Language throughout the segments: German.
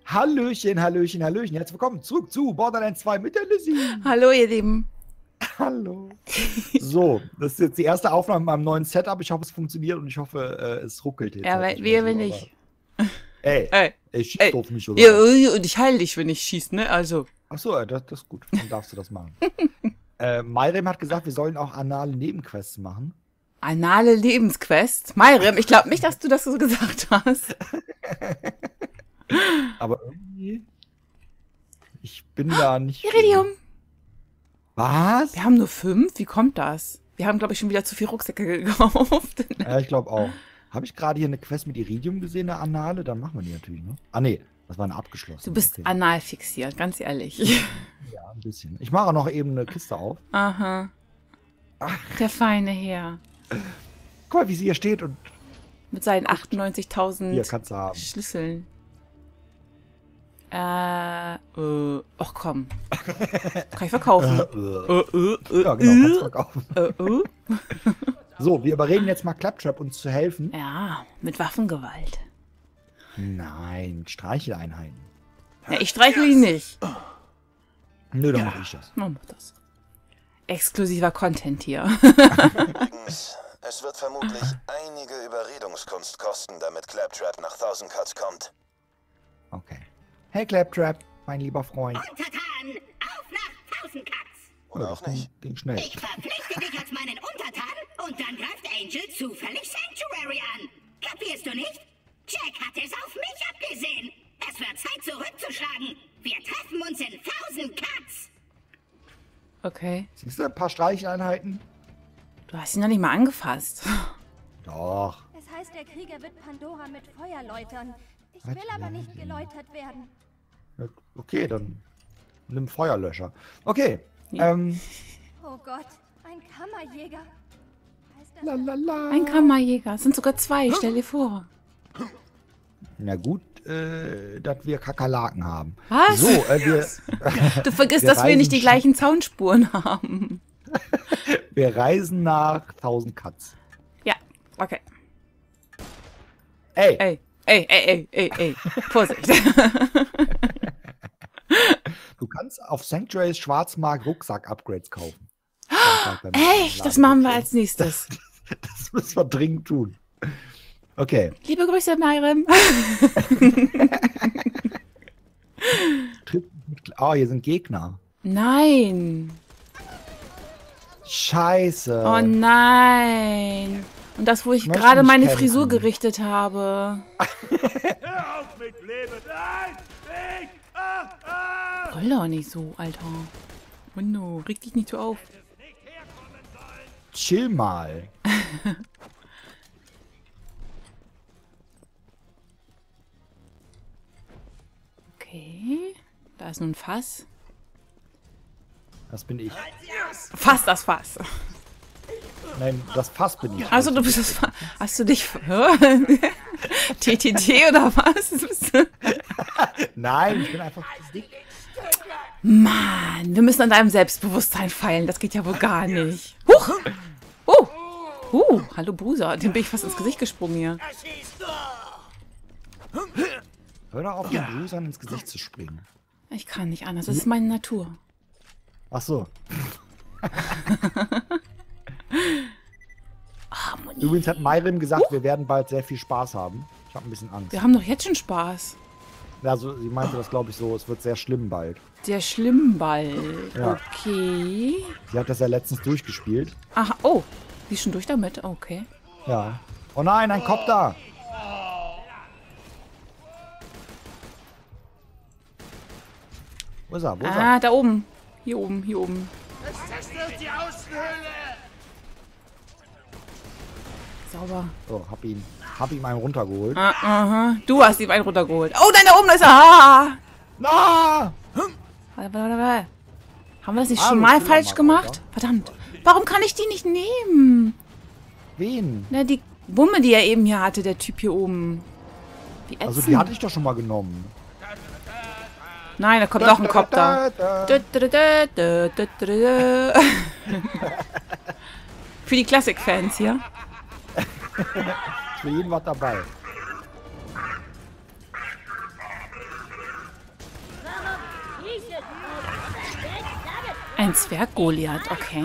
Hallöchen, Hallöchen, Hallöchen. Herzlich willkommen zurück zu Borderlands 2 mit der Lizzie. Hallo, ihr Lieben. Hallo. So, das ist jetzt die erste Aufnahme mit meinem neuen Setup. Ich hoffe, es funktioniert und ich hoffe, es ruckelt jetzt. Ja, weil wir, wenn nicht. Ey, ich schieß auf mich, oder? Ja, und ich heile dich, wenn ich schieß, ne? Also. Achso, das ist gut. Dann darfst du das machen. Mayrem hat gesagt, wir sollen auch anale Nebenquests machen. Anale Lebensquest? Mayrem, ich glaube nicht, dass du das so gesagt hast. Aber irgendwie. Ich bin da nicht. Iridium. Was? Wir haben nur 5? Wie kommt das? Wir haben, glaube ich, schon wieder zu viel Rucksäcke gekauft. Ja, ich glaube auch. Habe ich gerade hier eine Quest mit Iridium gesehen, eine Anale? Dann machen wir die natürlich, ne? Ah, nee, das war eine abgeschlossene. Du bist anal fixiert, ganz ehrlich. Ja, ein bisschen. Ich mache noch eben eine Kiste auf. Aha. Der feine Herr. Guck mal, wie sie hier steht und Mit seinen hier 98.000 kannst du haben. Schlüsseln. Ach komm. Kann ich verkaufen. Ja, genau, kannst du verkaufen. So, wir überreden jetzt mal Claptrap, uns zu helfen. Ja, mit Waffengewalt. Nein, Streicheleinheiten. Ja, ich streichle ihn nicht. Nö, dann mach ich das. Oh, mach das. Exklusiver Content hier. Es wird vermutlich einige Überredungskunst kosten, damit Claptrap nach Thousand Cuts kommt. Okay. Hey Claptrap, mein lieber Freund. Untertan, auf nach Thousand Cuts! Oder das auch nicht. ging schnell. Ich verpflichte dich als meinen Untertan und dann greift Angel zufällig Sanctuary an. Kapierst du nicht? Jack hat es auf mich abgesehen. Es wird Zeit zurückzuschlagen. Wir treffen uns in Thousand Cuts. Okay. Siehst du, ein paar Streicheleinheiten? Du hast ihn noch nicht mal angefasst. Doch. Es heißt, der Krieger wird Pandora mit Feuer läutern. Ich Was will aber werden nicht Sie? geläutert werden. Ja, okay, dann nimm Feuerlöscher. Okay. Ja. Oh Gott, ein Kammerjäger. Heißt das Lalala. Ein Kammerjäger. Es sind sogar 2, stell dir vor. Na gut, dass wir Kakerlaken haben. Was? So, wir, Du vergisst, Wir dass wir nicht die reisen gleichen Zaunspuren haben. wir reisen nach 1000 Cuts. Ja, okay. Ey, Ey. Vorsicht. du kannst auf Sanctuary's Schwarzmarkt Rucksack-Upgrades kaufen. Echt? Das machen wir als nächstes. Das müssen wir dringend tun. Okay. Liebe Grüße, Mayrem. Oh, hier sind Gegner. Nein. Scheiße. Oh nein. Und das, wo ich möchte gerade nicht meine kämpfen. Frisur gerichtet habe. Hör auf mit Leben! Nein! Weg! Roll doch nicht so, Alter. Oh no, reg dich nicht so auf. Chill mal. Okay. Da ist nun ein Fass. Das bin ich. Fass das Fass. Nein, das Fass bin ich. Also du bist das Fass. Hast du dich... TTT oder was? Bist du- Nein, ich bin einfach dick. Mann, wir müssen an deinem Selbstbewusstsein feilen. Das geht ja wohl gar nicht. Huch! Hallo Bruder. Dem bin ich fast ins Gesicht gesprungen hier. Hör doch auf, den Brusern ins Gesicht zu springen. Ich kann nicht anders. Das ist meine Natur. Ach so. Harmonie. Übrigens hat Mayrem gesagt, wir werden bald sehr viel Spaß haben. Ich habe ein bisschen Angst. Wir haben doch jetzt schon Spaß. Also, sie meinte das, glaube ich, so, es wird sehr schlimm bald. Der Schlimmball. Ja. Okay. Sie hat das ja letztens durchgespielt. Aha, oh. Die ist schon durch damit? Okay. Ja. Oh nein, ein Kopf da! Wo ist er? Wo ist er? Ah, da oben. Hier oben, hier oben. Es zerstört die Außenhöhle! Sauber. So, hab ihm einen runtergeholt. Aha. Du hast ihm einen runtergeholt. Oh, nein, da oben da ist er. Ah! Na! Warte. Haben wir das nicht Ah, schon du mal Killermann, falsch gemacht? Alter. Verdammt. Warum kann ich die nicht nehmen? Wen? Na, die Wumme, die er eben hier hatte, der Typ hier oben. Wie ätzend. Also, die hatte ich doch schon mal genommen. Nein, da kommt noch ein Kopf da. Für die Classic-Fans hier. Für jeden was dabei. Ein Zwerg-Goliath, okay.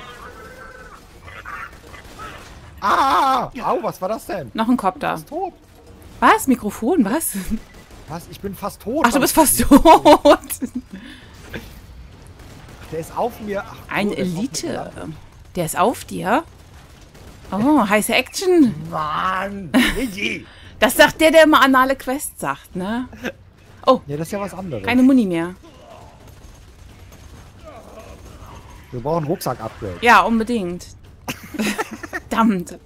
Ah! Au, was war das denn? Noch ein Kopter. Fast tot. Was? Mikrofon? Was? Was? Ich bin fast tot. Ach, du bist fast tot. Der ist auf mir. Ach, Ein der ist auf Elite. mir. Der ist auf dir? Oh, heiße Action. Mann! Iggy. Das sagt der immer anale Quest sagt, ne? Oh, Ja, das ist ja was anderes. keine Muni mehr. Wir brauchen Rucksack-Upgrade. Ja, unbedingt. Verdammt.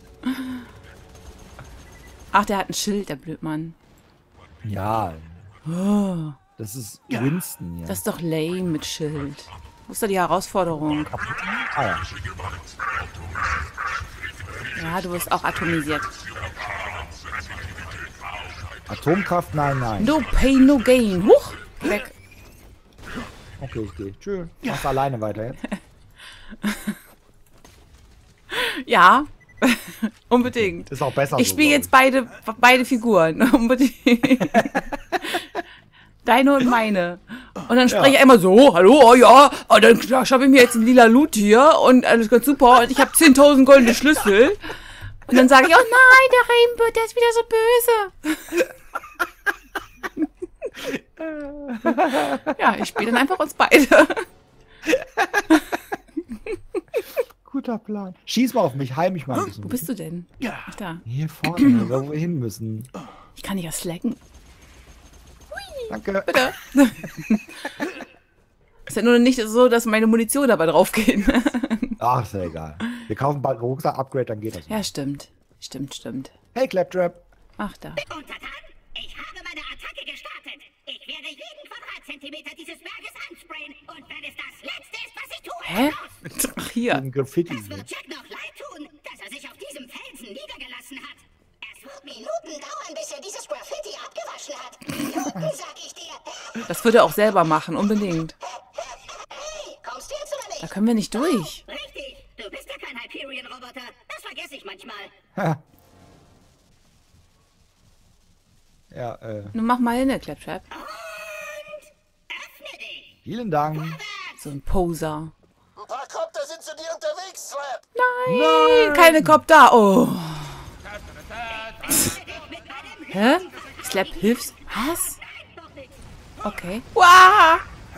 Ach, der hat ein Schild, der Blödmann. Ja. Oh, Das ist Winston hier. das ist doch lame mit Schild. Wo ist da die Herausforderung? Ah, ja. Ja, du wirst auch atomisiert. Atomkraft? Nein, nein. No pain, no gain. Huch, weg. Okay, ich gehe. Tschüss. Machst du alleine weiter jetzt? Ja, unbedingt. Ist auch besser Ich so, spiele glaub jetzt beide Figuren. Unbedingt. Deine und meine. Und dann spreche ich einmal so, hallo, oh ja, dann schaffe ich mir jetzt einen lila Loot hier und alles ganz super und ich habe 10.000 goldene Schlüssel. Und dann sage ich, oh nein, der Rainbow, der ist wieder so böse. Ja, ich spiele dann einfach uns beide. Guter Plan. Schieß mal auf mich, heim mich mal ein bisschen. Wo bist du denn? Ja. Ach, da. Hier vorne, wo wir hin müssen. Ich kann dich ja slacken. Danke. Bitte. Ist ja nur nicht so, dass meine Munition dabei draufgehen. Ach, ist ja egal. Wir kaufen bald ein Rucksack-Upgrade, dann geht das. Ja, stimmt. Stimmt. Hey, Claptrap. Ach, da. Untertan, ich habe meine Attacke gestartet. Ich werde jeden Quadratzentimeter dieses Berges ansprayen. Und wenn es das Letzte ist, was ich tue, Hä? ist los. Ach, hier. Ein Graffiti. Es wird Jack noch leid tun, dass er sich auf diesem Felsen niedergelassen hat. Es wird Minuten dauern, bis er dieses Graffiti abgewaschen hat. Minuten, sag ich dir. Das würde er auch selber machen, unbedingt. Hey, kommst du jetzt oder nicht? Da können wir nicht durch. Richtig, du bist ja kein Hyperion-Roboter. Das vergesse ich manchmal. Ja, Nun mach mal hin, Claptrap. Öffne dich. vielen Dank. So ein Poser. Ein paar Copter sind zu dir unterwegs, Slap. Nein, keine Kopter. Oh. Hä? Slap, hilfst? Was? Okay. Wow.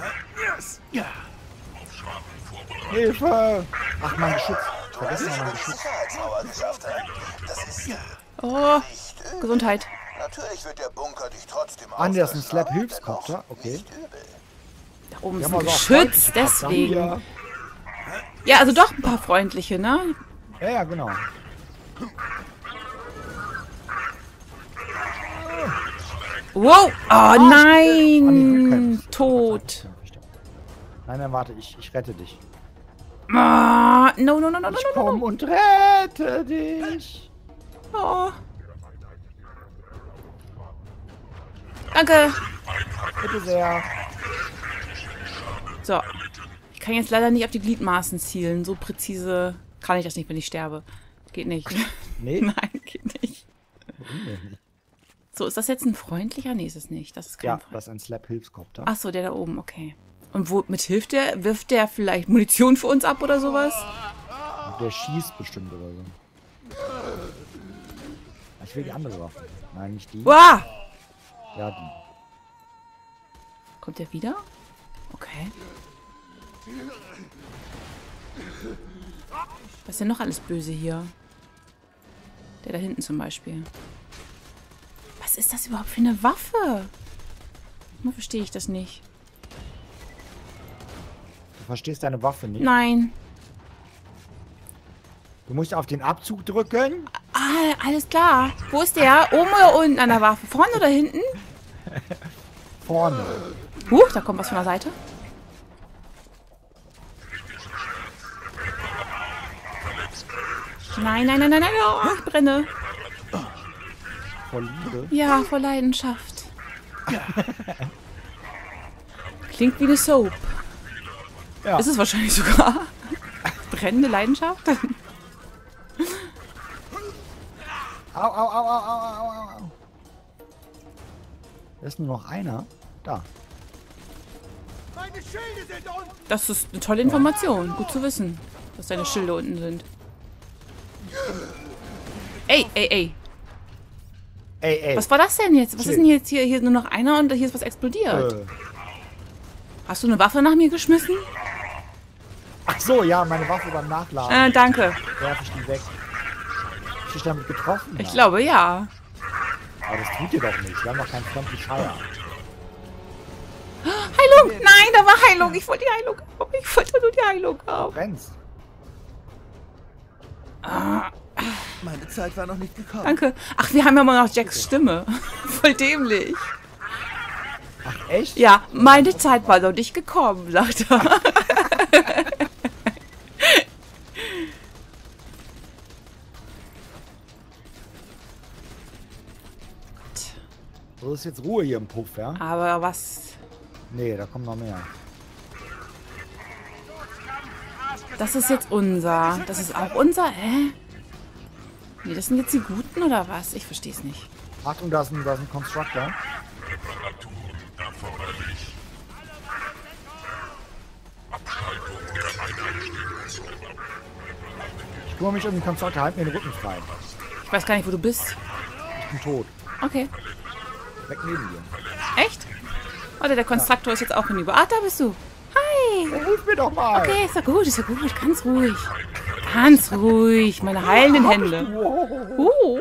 Hilfe! Ach, mein Geschütz. Ich vergesse noch mein Geschütz. Sicherheitsmauer geschafft haben. Das ist Oh, nicht übel. Gesundheit. Natürlich wird der Bunker dich trotzdem Ah, nee, das ist ein auffressen, aber Slap-Hilfskopter. dennoch Okay. nicht übel. Da oben ist Wir ein haben also auch Geschütz, freundliche Kopter deswegen. hier. Ja, also doch ein paar freundliche, ne? Ja, ja, genau. Wow. Oh Ah, die nein. Rückkämpfe. Tot. Nein, nein, warte, ich rette dich. Ah, no. Ich komm und rette dich. Oh. Danke. Bitte sehr. So. Ich kann jetzt leider nicht auf die Gliedmaßen zielen. So präzise kann ich das nicht, wenn ich sterbe. Geht nicht. Nee. Nein, geht nicht. Warum denn nicht? So, ist das jetzt ein freundlicher? Nee, ist es nicht. Das ist kein Ja, Freund. das ist ein Slap-Hilfskopter. Ach so, der da oben, okay. Und womit hilft der? Wirft der vielleicht Munition für uns ab oder sowas? Der schießt bestimmt oder so. Ich will die andere Waffe. Nein, nicht die. Wow! Ja, die. Kommt der wieder? Okay. Was ist denn noch alles böse hier? Der da hinten zum Beispiel. Was ist das überhaupt für eine Waffe? Nur verstehe ich das nicht. Du verstehst deine Waffe nicht. Nein. Du musst auf den Abzug drücken. Ah, alles klar. Wo ist der? Oben oder unten an der Waffe? Vorne oder hinten? Vorne. Huch, da kommt was von der Seite. Nein. Oh, ich brenne. Vor Liebe. Ja, vor Leidenschaft. Klingt wie eine Soap. Ja. Ist es wahrscheinlich sogar. Brennende Leidenschaft? Au. Da ist nur noch einer. Da. Meine Schilde sind unten! Das ist eine tolle Information. Gut zu wissen, dass deine Schilde unten sind. Ey, ey, ey. Ey. Was war das denn jetzt? Was ist denn jetzt hier? Hier ist nur noch einer und hier ist was explodiert. Hast du eine Waffe nach mir geschmissen? Ach so, ja, meine Waffe beim Nachladen. Danke. Werfe ich die weg. Hast du dich damit getroffen? Ich glaube, ja. Aber das tut ihr doch nicht. Wir haben doch keinen Friendly Fire. Heilung! Nein, da war Heilung. Ich wollte die Heilung haben. Ich wollte nur die Heilung haben. Rennst. Meine Zeit war noch nicht gekommen. Danke. Ach, wir haben ja immer noch Jacks Stimme. Voll dämlich. Ach, echt? Ja, meine Zeit war noch nicht gekommen, sagt er. So ist jetzt Ruhe hier im Puff, ja? Aber was... Nee, da kommen noch mehr. Das ist jetzt unser. Das ist auch unser? Hä? Nee, das sind jetzt die Guten oder was? Ich verstehe es nicht. Achtung, da ist ein Constructor. Ich kümmere mich um den Constructor, halt mir den Rücken frei. Ich weiß gar nicht, wo du bist. Ich bin tot. Okay. Weg neben dir. Echt? Oder der Konstruktor ist jetzt auch hinüber. Ah, da bist du. Hi. Hilf mir doch mal. Okay, ist ja gut, ist ja gut. Ganz ruhig. Ganz ruhig. Meine heilenden Hände.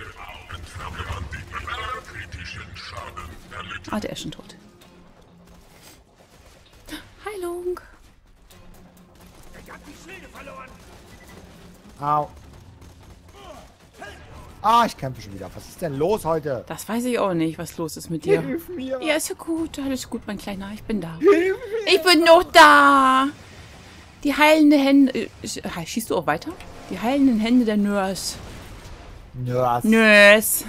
Ah, der ist schon tot. Heilung. Au. Ah, ich kämpfe schon wieder. Was ist denn los heute? Das weiß ich auch nicht, was los ist mit dir. Hilf mir. Ja, ist ja gut. Alles gut, mein Kleiner. Ich bin da. Hilf mir. Ich bin noch da. Die heilende Hände... Schießt du auch weiter? Die heilenden Hände der Nurse. Nurse.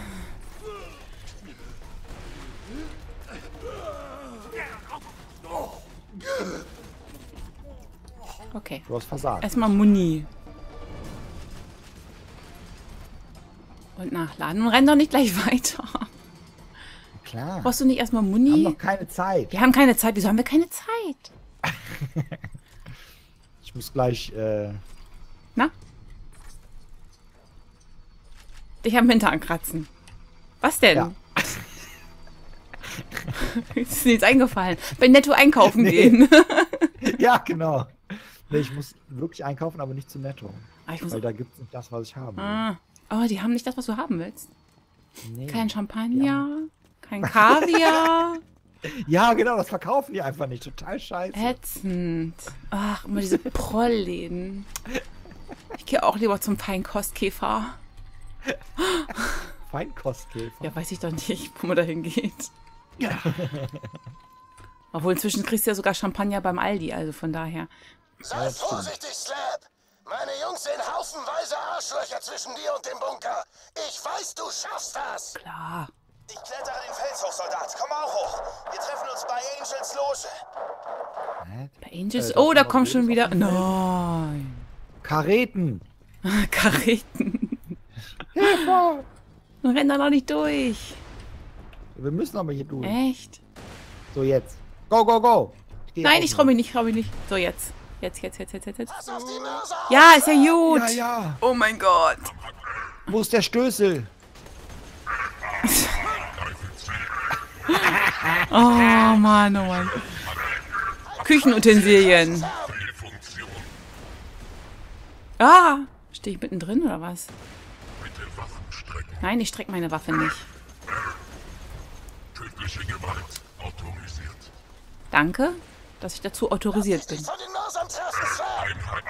Okay. Du hast versagt. Erstmal Muni. Und nachladen. Und renn doch nicht gleich weiter. Klar. Brauchst du nicht erstmal Wir Muni? haben noch keine Zeit. Wir haben keine Zeit. Wieso haben wir keine Zeit? Ich muss gleich, Na? Dich am Hintern kratzen. Was denn? Ja. Ist dir jetzt eingefallen? Bei Netto einkaufen gehen. Ja, genau. Nee, ich muss wirklich einkaufen, aber nicht zu Netto. Ah, ich muss Weil da gibt es nicht das, was ich habe. Oh, die haben nicht das, was du haben willst. Nee. Kein Champagner, kein Kaviar. Ja, genau, das verkaufen die einfach nicht. Total scheiße. Ätzend. Ach, immer diese Prollläden. Ich gehe auch lieber zum Feinkostkäfer. Feinkostkäfer. Ja, weiß ich doch nicht, wo man da hingeht. Ja. Obwohl, inzwischen kriegst du ja sogar Champagner beim Aldi, also von daher. Sei vorsichtig, Slap! Meine Jungs sehen haufenweise Arschlöcher zwischen dir und dem Bunker. Ich weiß, du schaffst das! Klar. Ich klettere den Fels hoch, Soldat. Komm auch hoch. Wir treffen uns bei Angels Loge. Bei Angels? Oh, da kommt schon wieder... Nein. Kareten. Kareten. Hilfe! Renn da noch nicht durch. Wir müssen aber hier durch. Echt? So, jetzt. Go, go, go. Nein, ich trau mich nicht, So, jetzt. Jetzt. Pass auf die Mörser auf. Ja, ist ja gut. Ja, ja. Oh mein Gott. Wo ist der Stößel? Oh Mann, oh Mann. Küchenutensilien. Ah, stehe ich mittendrin oder was? Nein, ich strecke meine Waffe nicht. Tödliche Gewalt autorisiert. Danke, dass ich dazu autorisiert bin. Von den Mörsern treffen, Slap.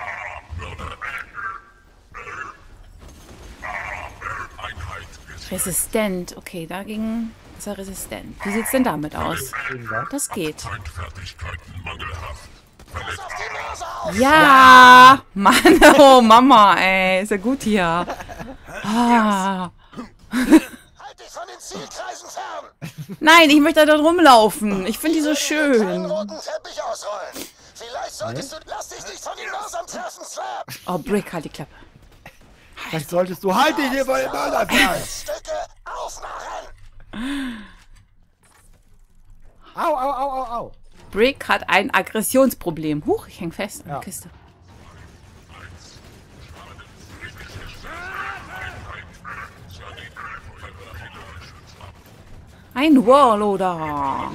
Einheit ist Resistent. Okay, dagegen ist er resistent. Wie sieht's denn damit aus? Das geht. Feindfertigkeiten mangelhaft. Pass auf die Mörser auf. Ja! Mann, oh Mama, ey. Ist ja gut hier. Ah. Halt dich von den Zielkreisen fern. Nein, ich möchte da rumlaufen. Ich finde die so Einen schön. roten Teppich ausrollen. Vielleicht solltest du... Lass dich nicht von den Mörsern treffen, Slap. Oh, Brick, halt die Klappe. Vielleicht solltest du halt dich hier bei den Mörder fern. Stücke aufmachen. Au, au, au, au, au. Brick hat ein Aggressionsproblem. Huch, ich hänge fest in der Ja. Kiste. Ein Warloader.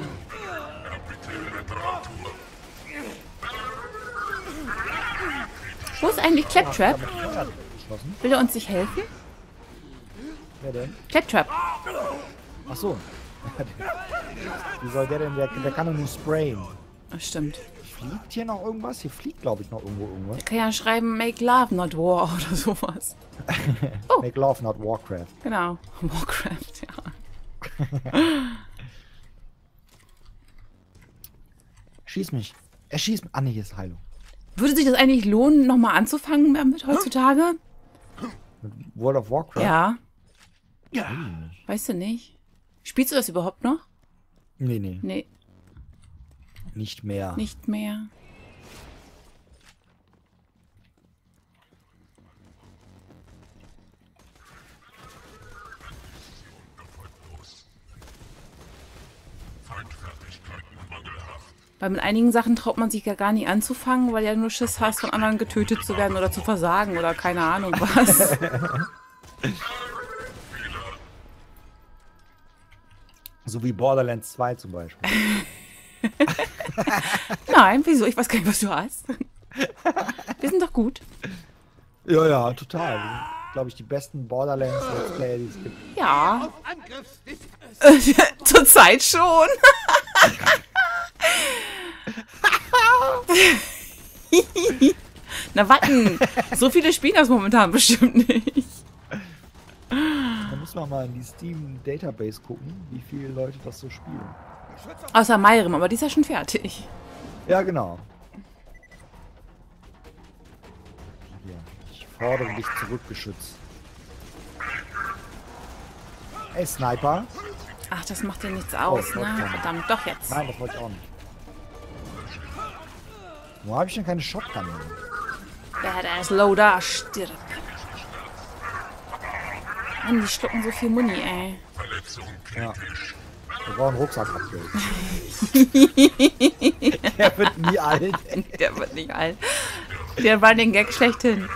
Wo ist eigentlich Claptrap? Geschlossen. Will er uns nicht helfen? Wer denn? Claptrap. Ach so. Wie soll der denn? Der kann doch nur sprayen. Ach, stimmt. Fliegt hier noch irgendwas? Hier fliegt, glaube ich, noch irgendwas. Ich kann ja schreiben, make love, not war oder sowas. Oh. Make love, not Warcraft. Genau. Warcraft, ja. Schieß mich. Er schießt mich. Ah, nee, hier ist Heilung. Würde sich das eigentlich lohnen, nochmal anzufangen damit heutzutage? Mit World of Warcraft? Ja. Weißt du nicht? Spielst du das überhaupt noch? Nee, nee. Nee, Nicht mehr. nicht mehr. Feindfertigkeiten mangelhaft. Weil mit einigen Sachen traut man sich ja gar nicht anzufangen, weil ja nur Schiss hast, von anderen getötet zu werden oder zu versagen oder keine Ahnung was. So wie Borderlands 2 zum Beispiel. Nein, wieso? Ich weiß gar nicht, was du hast. Wir sind doch gut. Ja, ja, total. Glaube ich, die besten Borderlands Let's Player, die es gibt. Ja. Zurzeit schon. Na warten. So viele spielen das momentan bestimmt nicht. Da müssen wir mal in die Steam Database gucken, wie viele Leute das so spielen. Außer Mayrim, aber die ist ja schon fertig. Ja, genau. Hier, ich fordere dich zurück, Geschütz. Ey, Sniper. Ach, das macht dir nichts aus, Oh, ne? Shotgun. Verdammt, doch jetzt. Nein, das wollte ich auch nicht. Wo habe ich denn keine Shotgun mehr? Badass Loader, stirb. Mann, die schlucken so viel Muni, ey. Verletzung Ja. kritisch. Wir brauchen Rucksack-Upgrade. Der wird nie alt. Der wird nicht alt. Der war den Gag schlechthin.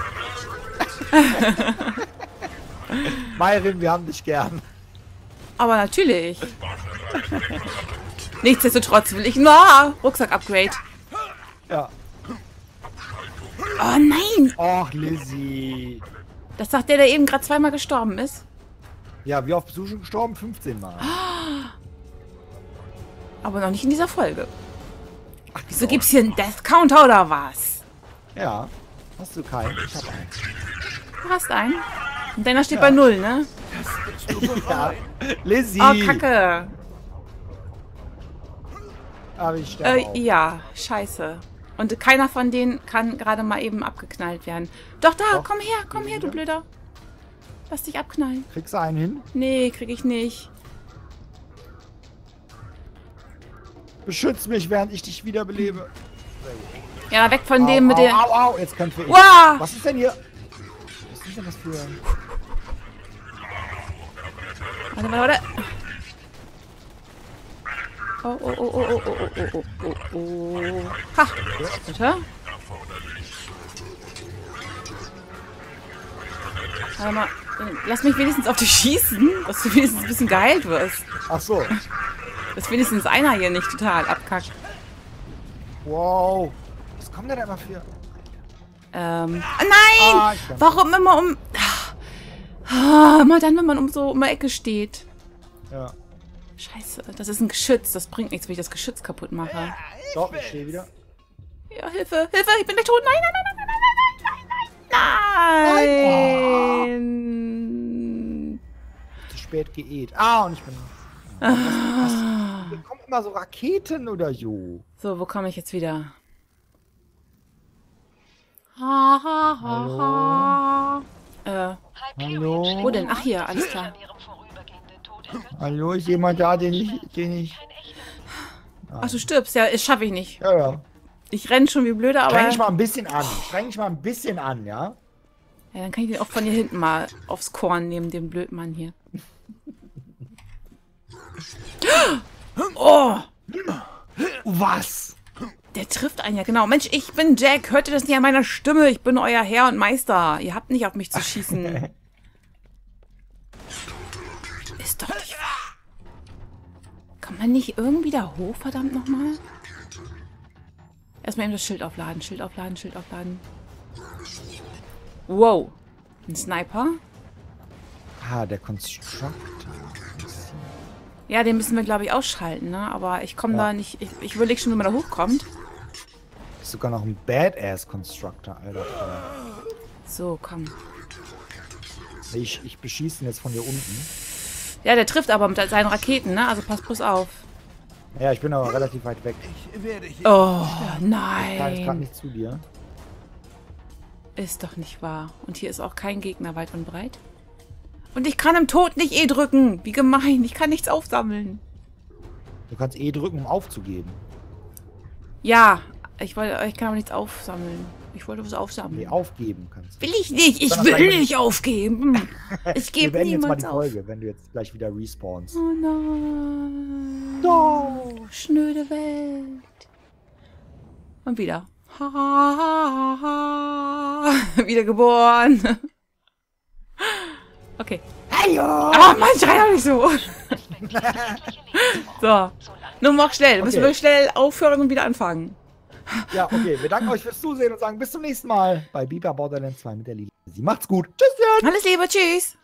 Mayrim, wir haben dich gern. Aber natürlich. Nichtsdestotrotz will ich nur Rucksack-Upgrade. Ja. Oh nein! Och, Lizzie. Das sagt der eben gerade zweimal gestorben ist. Ja, wie oft bist du schon gestorben? 15 Mal. Aber noch nicht in dieser Folge. Wieso gibt's hier einen Death Counter oder was? Ja. Hast du keinen? Ich hab einen. Du hast einen. Und deiner steht bei 0, ne? Ja. Lizzie. Oh, Kacke. Aber ich sterbe auch. Ja, scheiße. Und keiner von denen kann gerade mal eben abgeknallt werden. Doch, da, Doch. komm her, du Blöder. Lass dich abknallen. Kriegst du einen hin? Nee, krieg ich nicht. Beschütz mich, während ich dich wiederbelebe. Ja, weg von dem mit der... Au, au, jetzt kämpfe ich. Wow! Was ist denn hier? Was ist denn das für... Warte. Oh. Ha! Bitte? Warte mal. Lass mich wenigstens auf dich schießen, dass du wenigstens ein bisschen geheilt wirst. Ach so. Dass wenigstens einer hier nicht total abkackt. Wow. Was kommt denn da immer für... Nein! ich kann- Warum immer immer dann, wenn man um die Ecke steht. Ja. Scheiße, das ist ein Geschütz. Das bringt nichts, wenn ich das Geschütz kaputt mache. Doch, ich stehe wieder. Ja, Hilfe, ich bin gleich tot. Nein. Nein. Zu spät geäht. Ah, und ich bin... Hier kommen immer so Raketen oder so. So, wo komme ich jetzt wieder? Hallo? Hallo? Wo denn? Ach, hier, alles klar. Hallo, ist jemand da, den ich... Ach, du stirbst. Ja, das schaffe ich nicht. Ja. Ich renne schon wie blöde, aber... Streng dich mal ein bisschen an. Ja? Ja, dann kann ich den auch von hier hinten mal aufs Korn nehmen, den Blödmann hier. Oh! Was? Der trifft einen ja, genau. Mensch, ich bin Jack. Hört ihr das nicht an meiner Stimme? Ich bin euer Herr und Meister. Ihr habt nicht auf mich zu schießen. Ist doch nicht wahr. Kann man nicht irgendwie da hoch, verdammt nochmal? Erstmal eben das Schild aufladen. Schild aufladen, Schild aufladen. Wow. Ein Sniper. Ah, der Constructor. Ja, den müssen wir, glaube ich, ausschalten, ne? Aber ich komme da nicht... Ich überlege schon, wie man da hochkommt. Ist sogar noch ein Badass Constructor, Alter. So, komm. Ich beschieße ihn jetzt von hier unten. Ja, der trifft aber mit seinen Raketen, ne? Also pass bloß auf. Ja, ich bin aber relativ weit weg. Oh, Ich kann nein. gerade nicht zu dir. Ist doch nicht wahr. Und hier ist auch kein Gegner weit und breit. Und ich kann im Tod nicht E drücken. Wie gemein. Ich kann nichts aufsammeln. Du kannst E drücken, um aufzugeben. Ja, ich kann aber nichts aufsammeln. Ich wollte was aufsammeln. Nee, aufgeben kannst du. Will ich nicht. Ich will nicht aufgeben. Ich Wir gebe beenden jetzt mal niemals die auf. Folge, wenn du jetzt gleich wieder respawnst. Oh nein. Oh, schnöde Welt. Und wieder. Ha, ha, ha. Wiedergeboren. Okay. Hallo! Ah, Mann, schrei doch nicht so. So. Nun mach schnell. Müssen wir schnell aufhören und wieder anfangen. Ja, okay. Wir danken euch fürs Zusehen und sagen bis zum nächsten Mal bei Biber Borderlands 2 mit der Lili. Sie macht's gut. Tschüss. Alles Liebe. Tschüss.